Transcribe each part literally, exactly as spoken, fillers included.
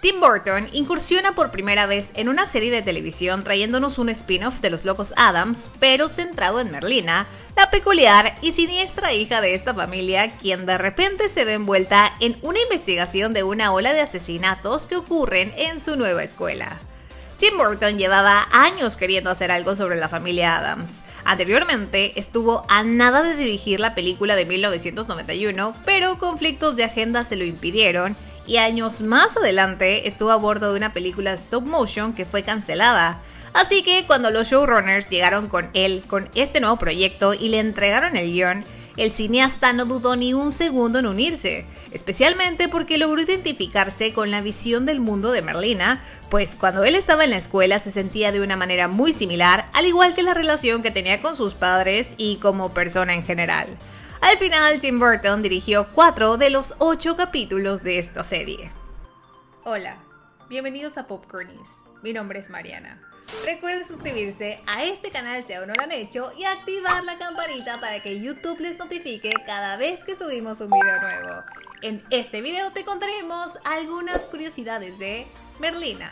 Tim Burton incursiona por primera vez en una serie de televisión trayéndonos un spin-off de los Locos Adams, pero centrado en Merlina, la peculiar y siniestra hija de esta familia, quien de repente se ve envuelta en una investigación de una ola de asesinatos que ocurren en su nueva escuela. Tim Burton llevaba años queriendo hacer algo sobre la familia Adams. Anteriormente estuvo a nada de dirigir la película de mil novecientos noventa y uno, pero conflictos de agenda se lo impidieron, y años más adelante estuvo a bordo de una película stop motion que fue cancelada. Así que cuando los showrunners llegaron con él con este nuevo proyecto y le entregaron el guión, el cineasta no dudó ni un segundo en unirse, especialmente porque logró identificarse con la visión del mundo de Merlina, pues cuando él estaba en la escuela se sentía de una manera muy similar, al igual que la relación que tenía con sus padres y como persona en general. Al final, Tim Burton dirigió cuatro de los ocho capítulos de esta serie. Hola, bienvenidos a Popcorn News. Mi nombre es Mariana. Recuerden suscribirse a este canal si aún no lo han hecho y activar la campanita para que YouTube les notifique cada vez que subimos un video nuevo. En este video te contaremos algunas curiosidades de Merlina.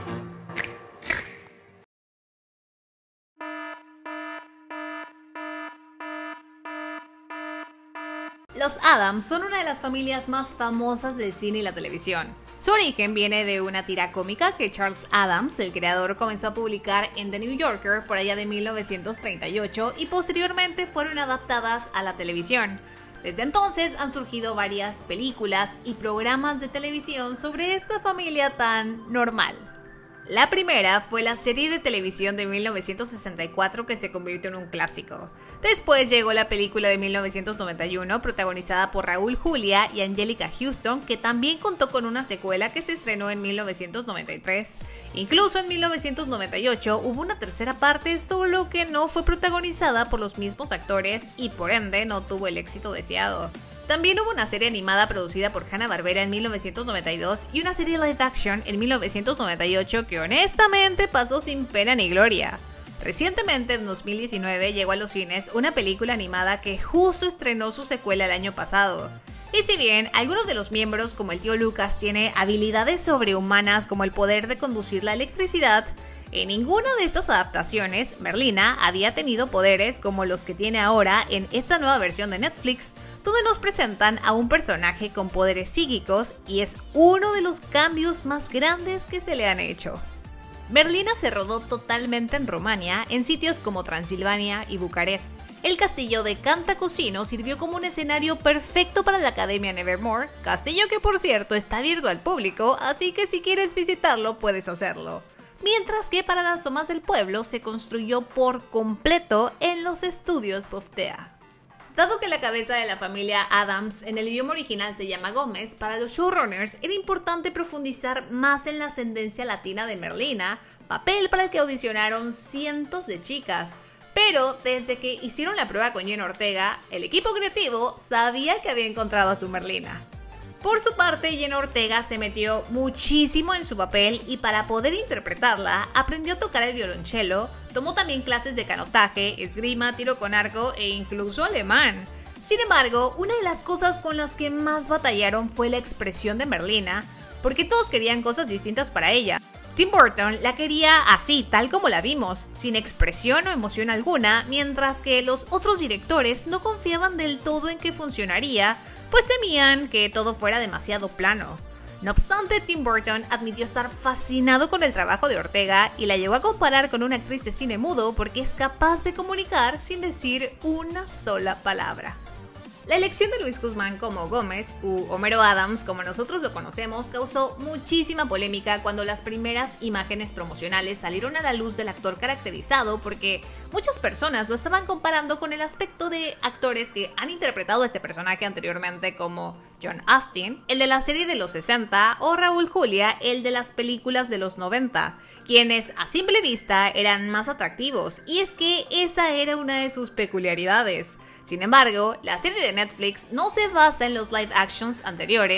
Los Adams son una de las familias más famosas del cine y la televisión. Su origen viene de una tira cómica que Charles Addams, el creador, comenzó a publicar en The New Yorker por allá de mil novecientos treinta y ocho y posteriormente fueron adaptadas a la televisión. Desde entonces han surgido varias películas y programas de televisión sobre esta familia tan normal. La primera fue la serie de televisión de mil novecientos sesenta y cuatro que se convirtió en un clásico. Después llegó la película de mil novecientos noventa y uno protagonizada por Raúl Julia y Anjelica Huston, que también contó con una secuela que se estrenó en mil novecientos noventa y tres. Incluso en mil novecientos noventa y ocho hubo una tercera parte, solo que no fue protagonizada por los mismos actores y por ende no tuvo el éxito deseado. También hubo una serie animada producida por Hanna-Barbera en mil novecientos noventa y dos y una serie live action en mil novecientos noventa y ocho que honestamente pasó sin pena ni gloria. Recientemente, en dos mil diecinueve, llegó a los cines una película animada que justo estrenó su secuela el año pasado. Y si bien algunos de los miembros, como el tío Lucas, tiene habilidades sobrehumanas como el poder de conducir la electricidad, en ninguna de estas adaptaciones Merlina había tenido poderes como los que tiene ahora en esta nueva versión de Netflix, donde nos presentan a un personaje con poderes psíquicos y es uno de los cambios más grandes que se le han hecho. Merlina se rodó totalmente en Rumania, en sitios como Transilvania y Bucarest. El castillo de Cantacuzino sirvió como un escenario perfecto para la Academia Nevermore, castillo que por cierto está abierto al público, así que si quieres visitarlo puedes hacerlo. Mientras que para las tomas del pueblo se construyó por completo en los estudios Boftea. Dado que la cabeza de la familia Adams en el idioma original se llama Gómez, para los showrunners era importante profundizar más en la ascendencia latina de Merlina, papel para el que audicionaron cientos de chicas. Pero desde que hicieron la prueba con Jenna Ortega, el equipo creativo sabía que había encontrado a su Merlina. Por su parte, Jenna Ortega se metió muchísimo en su papel y para poder interpretarla, aprendió a tocar el violonchelo, tomó también clases de canotaje, esgrima, tiro con arco e incluso alemán. Sin embargo, una de las cosas con las que más batallaron fue la expresión de Merlina, porque todos querían cosas distintas para ella. Tim Burton la quería así, tal como la vimos, sin expresión o emoción alguna, mientras que los otros directores no confiaban del todo en que funcionaría, pues temían que todo fuera demasiado plano. No obstante, Tim Burton admitió estar fascinado con el trabajo de Ortega y la llevó a comparar con una actriz de cine mudo porque es capaz de comunicar sin decir una sola palabra. La elección de Luis Guzmán como Gómez, u Homero Adams como nosotros lo conocemos, causó muchísima polémica cuando las primeras imágenes promocionales salieron a la luz del actor caracterizado, porque muchas personas lo estaban comparando con el aspecto de actores que han interpretado a este personaje anteriormente, como John Astin, el de la serie de los sesenta, o Raúl Julia, el de las películas de los noventa, quienes a simple vista eran más atractivos, y es que esa era una de sus peculiaridades. Sin embargo, la serie de Netflix no se basa en los live actions anteriores,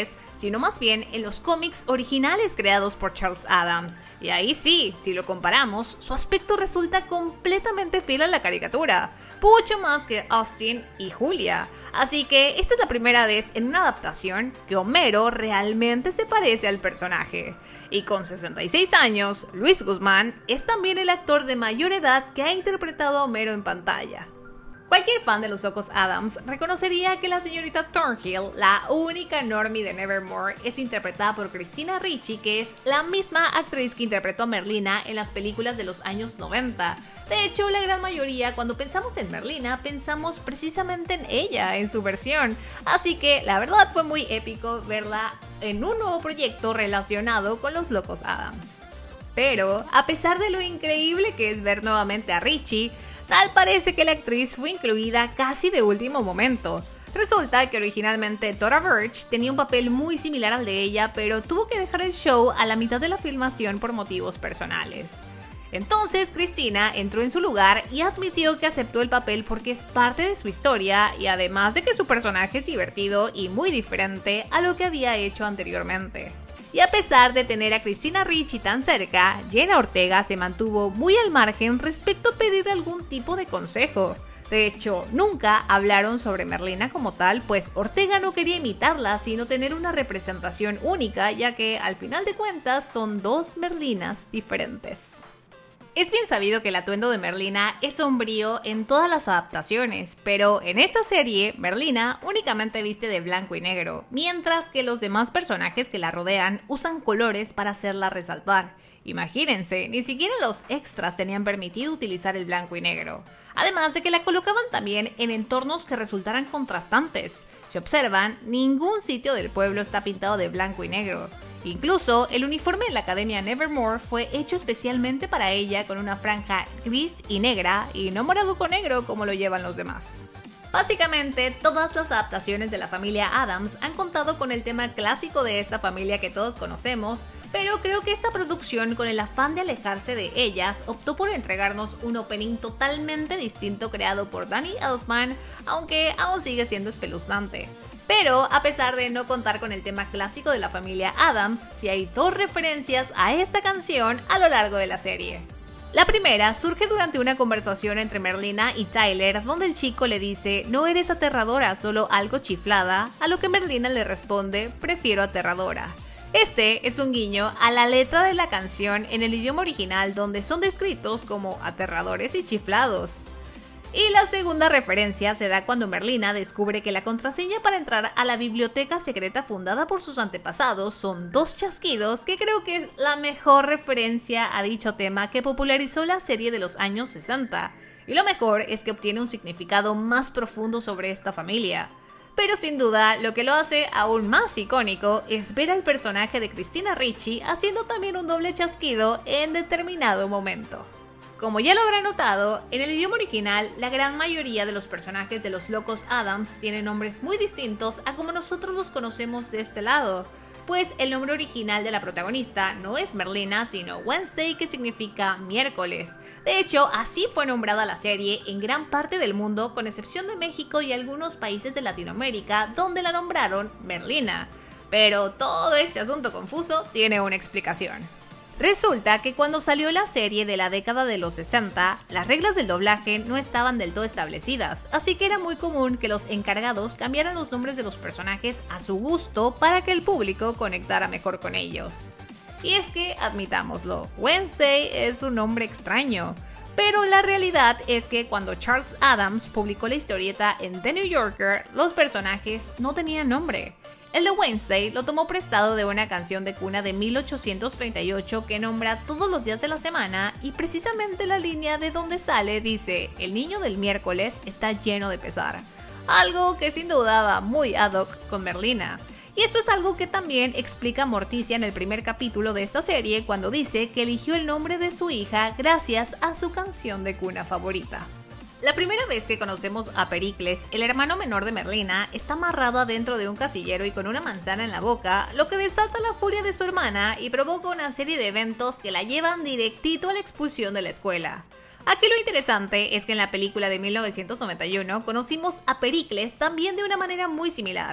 sino más bien en los cómics originales creados por Charles Addams. Y ahí sí, si lo comparamos, su aspecto resulta completamente fiel a la caricatura, mucho más que Austin y Julia. Así que esta es la primera vez en una adaptación que Homero realmente se parece al personaje. Y con sesenta y seis años, Luis Guzmán es también el actor de mayor edad que ha interpretado a Homero en pantalla. Cualquier fan de Los Locos Addams reconocería que la señorita Thornhill, la única normie de Nevermore, es interpretada por Christina Ricci, que es la misma actriz que interpretó a Merlina en las películas de los años noventa. De hecho, la gran mayoría, cuando pensamos en Merlina, pensamos precisamente en ella, en su versión. Así que la verdad fue muy épico verla en un nuevo proyecto relacionado con Los Locos Addams. Pero, a pesar de lo increíble que es ver nuevamente a Ricci, tal parece que la actriz fue incluida casi de último momento. Resulta que originalmente Thora Birch tenía un papel muy similar al de ella, pero tuvo que dejar el show a la mitad de la filmación por motivos personales. Entonces Christina entró en su lugar y admitió que aceptó el papel porque es parte de su historia y además de que su personaje es divertido y muy diferente a lo que había hecho anteriormente. Y a pesar de tener a Christina Ricci tan cerca, Jenna Ortega se mantuvo muy al margen respecto a pedir algún tipo de consejo. De hecho, nunca hablaron sobre Merlina como tal, pues Ortega no quería imitarla, sino tener una representación única, ya que al final de cuentas son dos Merlinas diferentes. Es bien sabido que el atuendo de Merlina es sombrío en todas las adaptaciones, pero en esta serie, Merlina únicamente viste de blanco y negro, mientras que los demás personajes que la rodean usan colores para hacerla resaltar. Imagínense, ni siquiera los extras tenían permitido utilizar el blanco y negro. Además de que la colocaban también en entornos que resultaran contrastantes. Si observan, ningún sitio del pueblo está pintado de blanco y negro. Incluso, el uniforme de la Academia Nevermore fue hecho especialmente para ella con una franja gris y negra y no morado con negro como lo llevan los demás. Básicamente, todas las adaptaciones de la familia Addams han contado con el tema clásico de esta familia que todos conocemos, pero creo que esta producción, con el afán de alejarse de ellas, optó por entregarnos un opening totalmente distinto creado por Danny Elfman, aunque aún sigue siendo espeluznante. Pero, a pesar de no contar con el tema clásico de la familia Addams, sí hay dos referencias a esta canción a lo largo de la serie. La primera surge durante una conversación entre Merlina y Tyler, donde el chico le dice "no eres aterradora, solo algo chiflada", a lo que Merlina le responde "prefiero aterradora". Este es un guiño a la letra de la canción en el idioma original, donde son descritos como aterradores y chiflados. Y la segunda referencia se da cuando Merlina descubre que la contraseña para entrar a la biblioteca secreta fundada por sus antepasados son dos chasquidos, que creo que es la mejor referencia a dicho tema que popularizó la serie de los años sesenta. Y lo mejor es que obtiene un significado más profundo sobre esta familia. Pero sin duda, lo que lo hace aún más icónico es ver al personaje de Christina Ricci haciendo también un doble chasquido en determinado momento. Como ya lo habrán notado, en el idioma original, la gran mayoría de los personajes de Los Locos Addams tienen nombres muy distintos a como nosotros los conocemos de este lado, pues el nombre original de la protagonista no es Merlina, sino Wednesday, que significa miércoles. De hecho, así fue nombrada la serie en gran parte del mundo, con excepción de México y algunos países de Latinoamérica, donde la nombraron Merlina. Pero todo este asunto confuso tiene una explicación. Resulta que cuando salió la serie de la década de los sesenta, las reglas del doblaje no estaban del todo establecidas, así que era muy común que los encargados cambiaran los nombres de los personajes a su gusto para que el público conectara mejor con ellos. Y es que, admitámoslo, Wednesday es un nombre extraño, pero la realidad es que cuando Charles Addams publicó la historieta en The New Yorker, los personajes no tenían nombre. El de Wednesday lo tomó prestado de una canción de cuna de mil ochocientos treinta y ocho que nombra todos los días de la semana, y precisamente la línea de donde sale dice "el niño del miércoles está lleno de pesar", algo que sin duda va muy ad hoc con Merlina. Y esto es algo que también explica Morticia en el primer capítulo de esta serie, cuando dice que eligió el nombre de su hija gracias a su canción de cuna favorita. La primera vez que conocemos a Pericles, el hermano menor de Merlina, está amarrado adentro de un casillero y con una manzana en la boca, lo que desata la furia de su hermana y provoca una serie de eventos que la llevan directito a la expulsión de la escuela. Aquí lo interesante es que en la película de mil novecientos noventa y uno conocimos a Pericles también de una manera muy similar.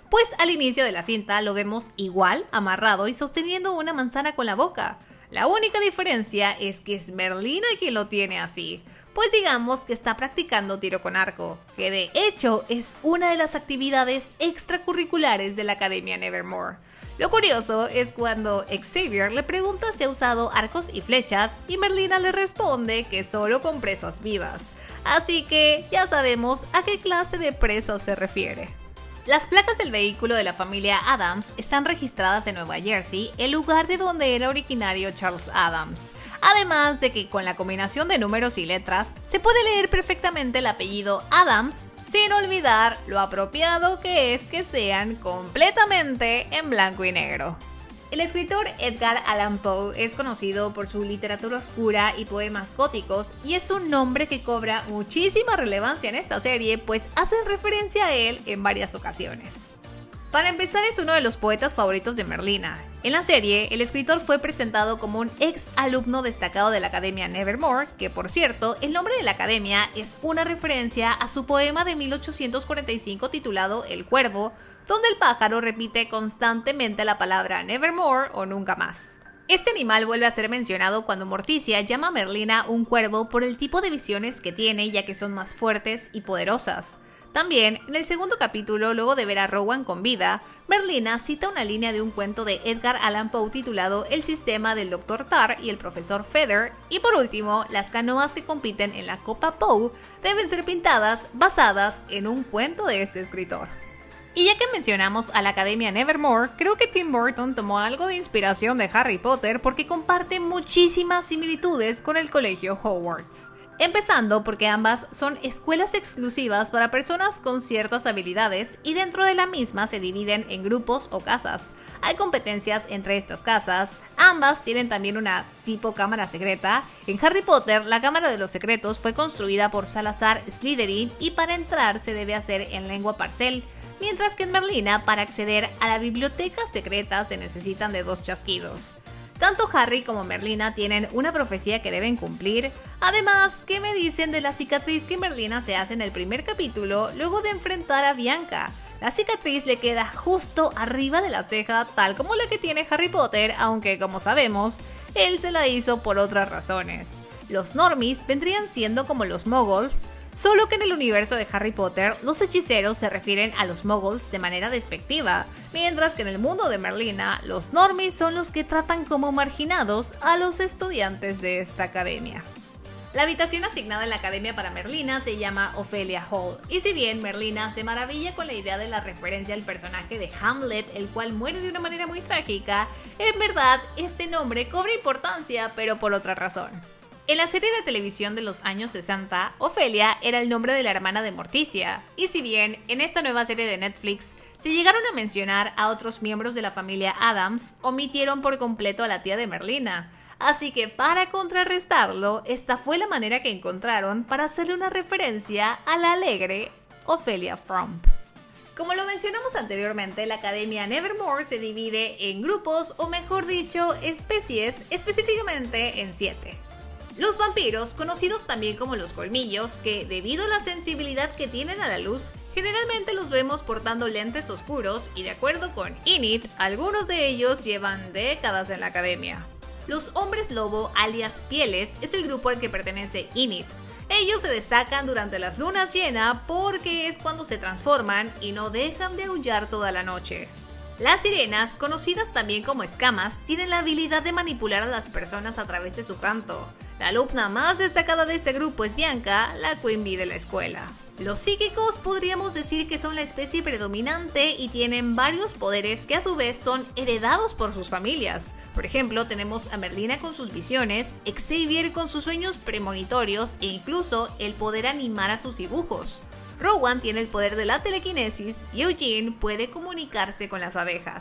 Pues al inicio de la cinta lo vemos igual, amarrado y sosteniendo una manzana con la boca. La única diferencia es que es Merlina quien lo tiene así, pues digamos que está practicando tiro con arco, que de hecho es una de las actividades extracurriculares de la Academia Nevermore. Lo curioso es cuando Xavier le pregunta si ha usado arcos y flechas y Merlina le responde que solo con presas vivas. Así que ya sabemos a qué clase de presas se refiere. Las placas del vehículo de la familia Addams están registradas en Nueva Jersey, el lugar de donde era originario Charles Addams. Además de que con la combinación de números y letras se puede leer perfectamente el apellido Addams, sin olvidar lo apropiado que es que sean completamente en blanco y negro. El escritor Edgar Allan Poe es conocido por su literatura oscura y poemas góticos y es un nombre que cobra muchísima relevancia en esta serie, pues hace referencia a él en varias ocasiones. Para empezar, es uno de los poetas favoritos de Merlina. En la serie, el escritor fue presentado como un ex alumno destacado de la Academia Nevermore, que por cierto, el nombre de la academia es una referencia a su poema de mil ochocientos cuarenta y cinco titulado El Cuervo, donde el pájaro repite constantemente la palabra Nevermore o nunca más. Este animal vuelve a ser mencionado cuando Morticia llama a Merlina un cuervo por el tipo de visiones que tiene, ya que son más fuertes y poderosas. También, en el segundo capítulo, luego de ver a Rowan con vida, Merlina cita una línea de un cuento de Edgar Allan Poe titulado El sistema del doctor Tar y el profesor Feather, y por último, las canoas que compiten en la Copa Poe deben ser pintadas basadas en un cuento de este escritor. Y ya que mencionamos a la Academia Nevermore, creo que Tim Burton tomó algo de inspiración de Harry Potter porque comparte muchísimas similitudes con el colegio Hogwarts. Empezando porque ambas son escuelas exclusivas para personas con ciertas habilidades y dentro de la misma se dividen en grupos o casas. Hay competencias entre estas casas, ambas tienen también una tipo cámara secreta. En Harry Potter, la Cámara de los Secretos fue construida por Salazar Slytherin y para entrar se debe hacer en lengua parcel, mientras que en Merlina, para acceder a la biblioteca secreta se necesitan de dos chasquidos. Tanto Harry como Merlina tienen una profecía que deben cumplir. Además, ¿qué me dicen de la cicatriz que Merlina se hace en el primer capítulo luego de enfrentar a Bianca? La cicatriz le queda justo arriba de la ceja, tal como la que tiene Harry Potter, aunque como sabemos, él se la hizo por otras razones. Los normies vendrían siendo como los muggles, solo que en el universo de Harry Potter, los hechiceros se refieren a los muggles de manera despectiva, mientras que en el mundo de Merlina, los normies son los que tratan como marginados a los estudiantes de esta academia. La habitación asignada en la academia para Merlina se llama Ophelia Hall, y si bien Merlina se maravilla con la idea de la referencia al personaje de Hamlet, el cual muere de una manera muy trágica, en verdad este nombre cobra importancia, pero por otra razón. En la serie de televisión de los años sesenta, Ophelia era el nombre de la hermana de Morticia, y si bien en esta nueva serie de Netflix se llegaron a mencionar a otros miembros de la familia Addams, omitieron por completo a la tía de Merlina. Así que para contrarrestarlo, esta fue la manera que encontraron para hacerle una referencia a la alegre Ophelia Frump. Como lo mencionamos anteriormente, la Academia Nevermore se divide en grupos, o mejor dicho, especies, específicamente en siete. Los vampiros, conocidos también como los colmillos, que debido a la sensibilidad que tienen a la luz, generalmente los vemos portando lentes oscuros y de acuerdo con Init, algunos de ellos llevan décadas en la academia. Los hombres lobo, alias pieles, es el grupo al que pertenece Init. Ellos se destacan durante las lunas llenas porque es cuando se transforman y no dejan de aullar toda la noche. Las sirenas, conocidas también como escamas, tienen la habilidad de manipular a las personas a través de su canto. La alumna más destacada de este grupo es Bianca, la Queen Bee de la escuela. Los psíquicos podríamos decir que son la especie predominante y tienen varios poderes que a su vez son heredados por sus familias. Por ejemplo, tenemos a Merlina con sus visiones, Xavier con sus sueños premonitorios e incluso el poder animar a sus dibujos. Rowan tiene el poder de la telequinesis y Eugene puede comunicarse con las abejas.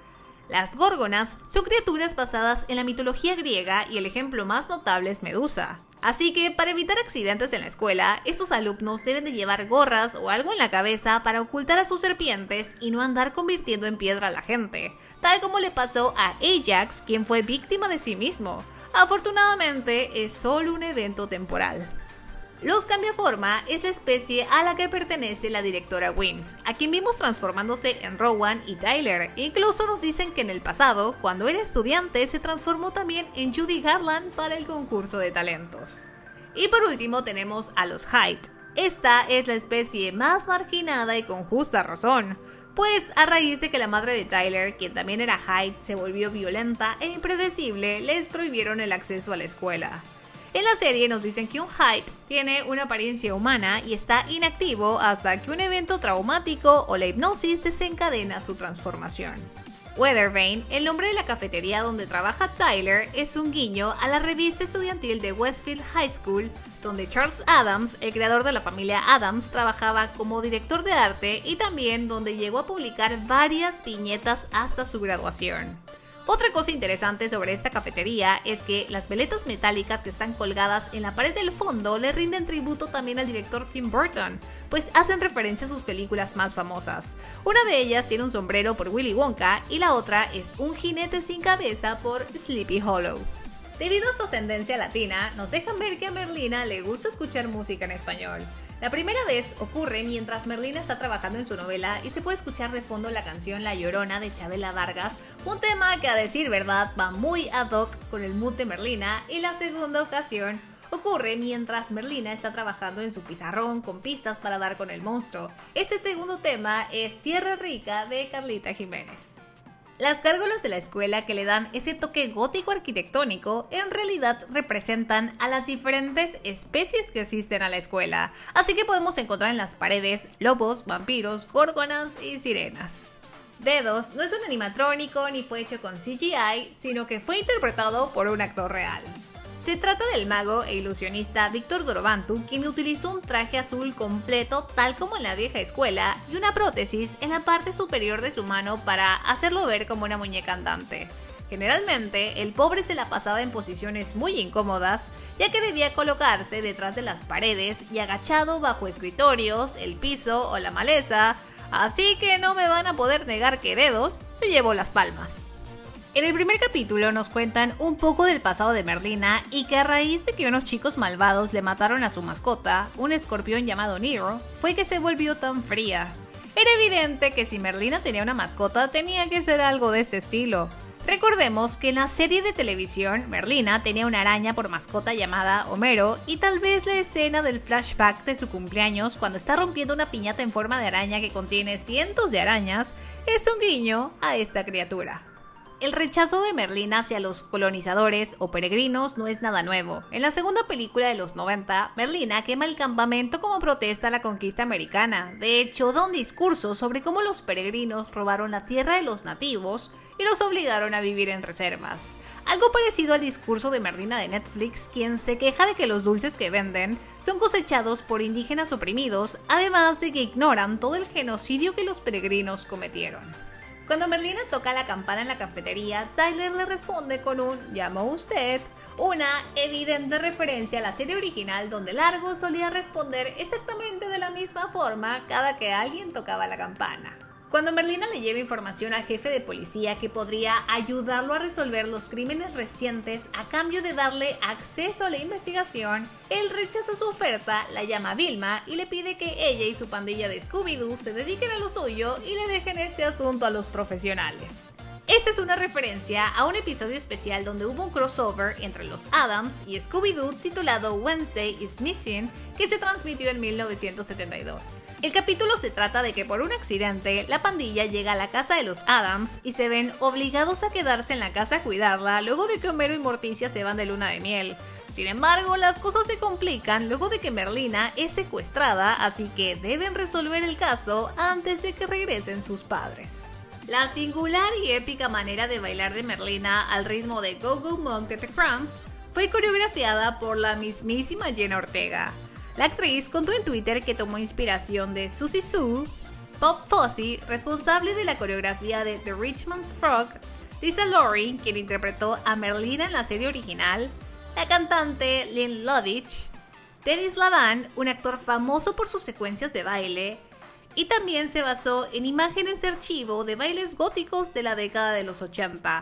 Las górgonas son criaturas basadas en la mitología griega y el ejemplo más notable es Medusa. Así que para evitar accidentes en la escuela, estos alumnos deben de llevar gorras o algo en la cabeza para ocultar a sus serpientes y no andar convirtiendo en piedra a la gente, tal como le pasó a Ajax, quien fue víctima de sí mismo. Afortunadamente es solo un evento temporal. Los Cambiaforma es la especie a la que pertenece la directora Wims, a quien vimos transformándose en Rowan y Tyler. Incluso nos dicen que en el pasado, cuando era estudiante, se transformó también en Judy Garland para el concurso de talentos. Y por último tenemos a los Hyde. Esta es la especie más marginada y con justa razón, pues a raíz de que la madre de Tyler, quien también era Hyde, se volvió violenta e impredecible, les prohibieron el acceso a la escuela. En la serie nos dicen que un Hyde tiene una apariencia humana y está inactivo hasta que un evento traumático o la hipnosis desencadena su transformación. Weathervane, el nombre de la cafetería donde trabaja Tyler, es un guiño a la revista estudiantil de Westfield High School, donde Charles Addams, el creador de la familia Addams, trabajaba como director de arte y también donde llegó a publicar varias viñetas hasta su graduación. Otra cosa interesante sobre esta cafetería es que las veletas metálicas que están colgadas en la pared del fondo le rinden tributo también al director Tim Burton, pues hacen referencia a sus películas más famosas. Una de ellas tiene un sombrero por Willy Wonka y la otra es un jinete sin cabeza por Sleepy Hollow. Debido a su ascendencia latina, nos dejan ver que a Merlina le gusta escuchar música en español. La primera vez ocurre mientras Merlina está trabajando en su novela y se puede escuchar de fondo la canción La Llorona de Chabela Vargas, un tema que a decir verdad va muy ad hoc con el mood de Merlina, y la segunda ocasión ocurre mientras Merlina está trabajando en su pizarrón con pistas para dar con el monstruo. Este segundo tema es Tierra Rica de Carlita Jiménez. Las gárgolas de la escuela que le dan ese toque gótico arquitectónico en realidad representan a las diferentes especies que existen a la escuela, así que podemos encontrar en las paredes lobos, vampiros, gorgonas y sirenas. Dedos no es un animatrónico ni fue hecho con C G I, sino que fue interpretado por un actor real. Se trata del mago e ilusionista Víctor Dorobantu, quien utilizó un traje azul completo tal como en la vieja escuela y una prótesis en la parte superior de su mano para hacerlo ver como una muñeca andante. Generalmente, el pobre se la pasaba en posiciones muy incómodas, ya que debía colocarse detrás de las paredes y agachado bajo escritorios, el piso o la maleza, así que no me van a poder negar que Dedos se llevó las palmas. En el primer capítulo nos cuentan un poco del pasado de Merlina y que a raíz de que unos chicos malvados le mataron a su mascota, un escorpión llamado Nero, fue que se volvió tan fría. Era evidente que si Merlina tenía una mascota tenía que ser algo de este estilo. Recordemos que en la serie de televisión Merlina tenía una araña por mascota llamada Homero y tal vez la escena del flashback de su cumpleaños cuando está rompiendo una piñata en forma de araña que contiene cientos de arañas es un guiño a esta criatura. El rechazo de Merlina hacia los colonizadores o peregrinos no es nada nuevo. En la segunda película de los noventa, Merlina quema el campamento como protesta a la conquista americana. De hecho, da un discurso sobre cómo los peregrinos robaron la tierra de los nativos y los obligaron a vivir en reservas. Algo parecido al discurso de Merlina de Netflix, quien se queja de que los dulces que venden son cosechados por indígenas oprimidos, además de que ignoran todo el genocidio que los peregrinos cometieron. Cuando Merlina toca la campana en la cafetería, Tyler le responde con un «¿Llamó usted?», una evidente referencia a la serie original donde Largo solía responder exactamente de la misma forma cada que alguien tocaba la campana. Cuando Merlina le lleva información al jefe de policía que podría ayudarlo a resolver los crímenes recientes a cambio de darle acceso a la investigación, él rechaza su oferta, la llama a Vilma y le pide que ella y su pandilla de Scooby-Doo se dediquen a lo suyo y le dejen este asunto a los profesionales. Esta es una referencia a un episodio especial donde hubo un crossover entre los Addams y Scooby-Doo titulado Wednesday is Missing, que se transmitió en mil novecientos setenta y dos. El capítulo se trata de que por un accidente la pandilla llega a la casa de los Addams y se ven obligados a quedarse en la casa a cuidarla luego de que Homero y Morticia se van de luna de miel. Sin embargo, las cosas se complican luego de que Merlina es secuestrada, así que deben resolver el caso antes de que regresen sus padres. La singular y épica manera de bailar de Merlina al ritmo de Go Go Monk de The Cramps fue coreografiada por la mismísima Jenna Ortega. La actriz contó en Twitter que tomó inspiración de Susie Sue, Bob Fosse, responsable de la coreografía de The Richmond's Frog, Lisa Laurie, quien interpretó a Merlina en la serie original, la cantante Lynn Lovitch, Dennis Ladan, un actor famoso por sus secuencias de baile, y también se basó en imágenes de archivo de bailes góticos de la década de los ochenta.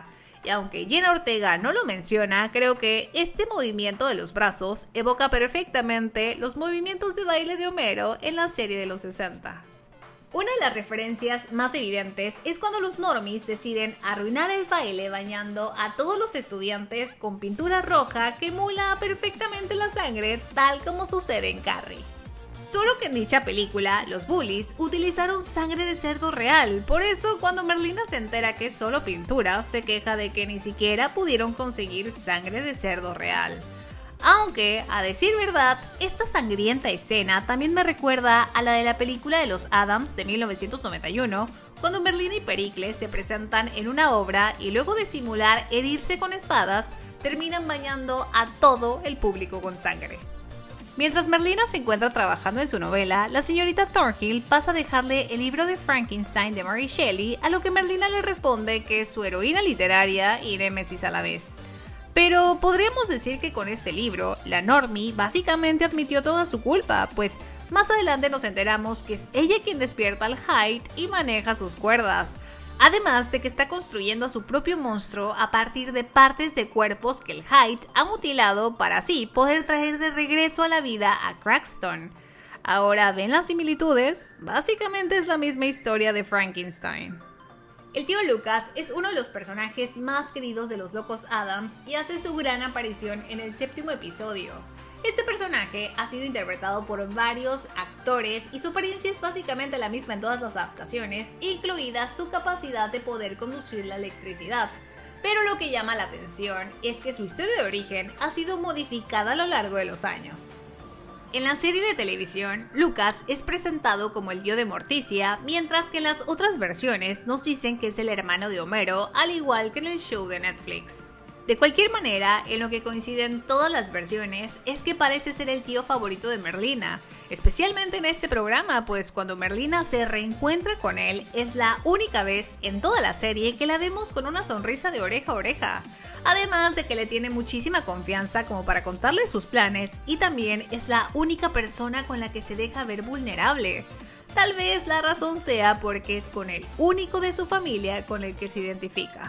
y aunque Jenna Ortega no lo menciona, creo que este movimiento de los brazos evoca perfectamente los movimientos de baile de Homero en la serie de los sesenta. Una de las referencias más evidentes es cuando los normies deciden arruinar el baile bañando a todos los estudiantes con pintura roja que emula perfectamente la sangre, tal como sucede en Carrie. Solo que en dicha película, los bullies utilizaron sangre de cerdo real, por eso cuando Merlina se entera que es solo pintura, se queja de que ni siquiera pudieron conseguir sangre de cerdo real. Aunque, a decir verdad, esta sangrienta escena también me recuerda a la de la película de los Addams de mil novecientos noventa y uno, cuando Merlina y Pericles se presentan en una obra y luego de simular herirse con espadas, terminan bañando a todo el público con sangre. Mientras Merlina se encuentra trabajando en su novela, la señorita Thornhill pasa a dejarle el libro de Frankenstein de Mary Shelley, a lo que Merlina le responde que es su heroína literaria y némesis a la vez. Pero podríamos decir que con este libro, la normie básicamente admitió toda su culpa, pues más adelante nos enteramos que es ella quien despierta al Hyde y maneja sus cuerdas. Además de que está construyendo a su propio monstruo a partir de partes de cuerpos que el Hyde ha mutilado para así poder traer de regreso a la vida a Cranston. Ahora, ¿ven las similitudes? Básicamente es la misma historia de Frankenstein. El tío Lucas es uno de los personajes más queridos de los Locos Addams y hace su gran aparición en el séptimo episodio. Este personaje ha sido interpretado por varios actores y su apariencia es básicamente la misma en todas las adaptaciones, incluida su capacidad de poder conducir la electricidad. Pero lo que llama la atención es que su historia de origen ha sido modificada a lo largo de los años. En la serie de televisión, Lucas es presentado como el tío de Morticia, mientras que en las otras versiones nos dicen que es el hermano de Homero, al igual que en el show de Netflix. De cualquier manera, en lo que coinciden todas las versiones es que parece ser el tío favorito de Merlina, especialmente en este programa, pues cuando Merlina se reencuentra con él es la única vez en toda la serie que la vemos con una sonrisa de oreja a oreja. Además de que le tiene muchísima confianza como para contarle sus planes y también es la única persona con la que se deja ver vulnerable. Tal vez la razón sea porque es con el único de su familia con el que se identifica.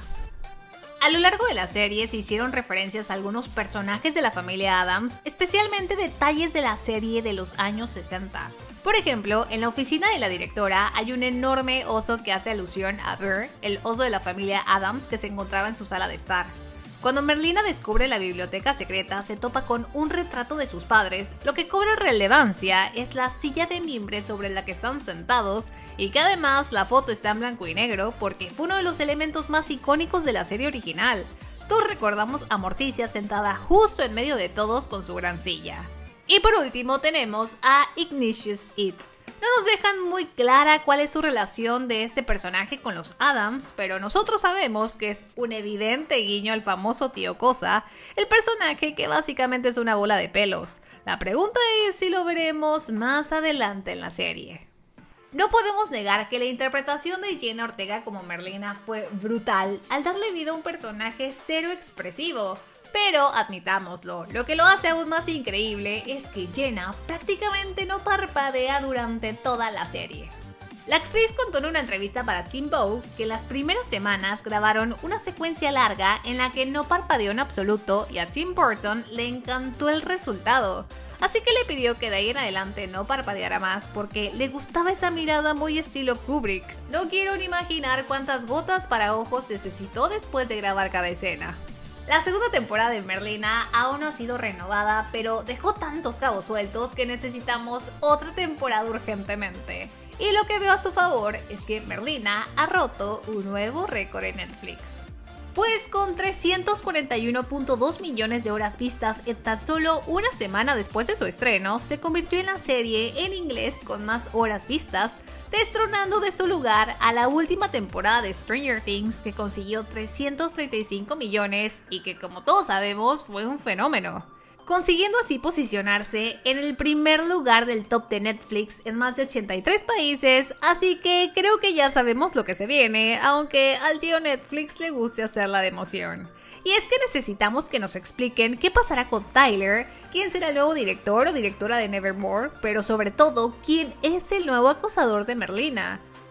A lo largo de la serie se hicieron referencias a algunos personajes de la familia Addams, especialmente detalles de la serie de los años sesenta. Por ejemplo, en la oficina de la directora hay un enorme oso que hace alusión a Burr, el oso de la familia Addams que se encontraba en su sala de estar. Cuando Merlina descubre la biblioteca secreta, se topa con un retrato de sus padres. Lo que cobra relevancia es la silla de mimbre sobre la que están sentados y que además la foto está en blanco y negro porque fue uno de los elementos más icónicos de la serie original. Todos recordamos a Morticia sentada justo en medio de todos con su gran silla. Y por último tenemos a Ignatius It. No nos dejan muy clara cuál es su relación de este personaje con los Addams, pero nosotros sabemos que es un evidente guiño al famoso Tío Cosa, el personaje que básicamente es una bola de pelos. La pregunta es si lo veremos más adelante en la serie. No podemos negar que la interpretación de Jenna Ortega como Merlina fue brutal al darle vida a un personaje cero expresivo. Pero admitámoslo, lo que lo hace aún más increíble es que Jenna prácticamente no parpadea durante toda la serie. La actriz contó en una entrevista para Teen Vogue que las primeras semanas grabaron una secuencia larga en la que no parpadeó en absoluto y a Tim Burton le encantó el resultado. Así que le pidió que de ahí en adelante no parpadeara más porque le gustaba esa mirada muy estilo Kubrick. No quiero ni imaginar cuántas gotas para ojos necesitó después de grabar cada escena. La segunda temporada de Merlina aún no ha sido renovada, pero dejó tantos cabos sueltos que necesitamos otra temporada urgentemente. Y lo que veo a su favor es que Merlina ha roto un nuevo récord en Netflix. Pues con trescientos cuarenta y uno punto dos millones de horas vistas en tan solo una semana después de su estreno, se convirtió en la serie en inglés con más horas vistas, destronando de su lugar a la última temporada de Stranger Things que consiguió trescientos treinta y cinco millones y que como todos sabemos fue un fenómeno, consiguiendo así posicionarse en el primer lugar del top de Netflix en más de ochenta y tres países, así que creo que ya sabemos lo que se viene, aunque al tío Netflix le guste hacerla de emoción. Y es que necesitamos que nos expliquen qué pasará con Tyler, quién será el nuevo director o directora de Nevermore, pero sobre todo, quién es el nuevo acosador de Merlina.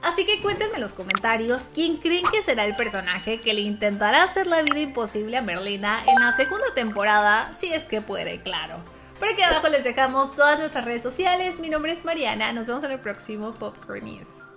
Así que cuéntenme en los comentarios quién creen que será el personaje que le intentará hacer la vida imposible a Merlina en la segunda temporada, si es que puede, claro. Por aquí abajo les dejamos todas nuestras redes sociales. Mi nombre es Mariana, nos vemos en el próximo Popcorn News.